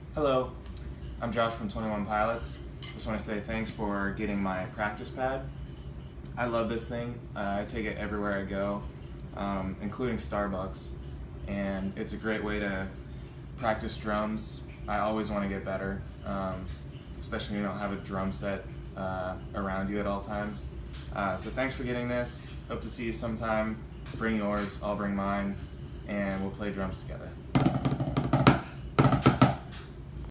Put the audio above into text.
Hello, I'm Josh from 21 Pilots. Just want to say thanks for getting my practice pad. I love this thing. I take it everywhere I go, including Starbucks, and it's a great way to practice drums. I always want to get better, especially when you don't have a drum set around you at all times. So thanks for getting this. Hope to see you sometime. Bring yours, I'll bring mine, and we'll play drums together.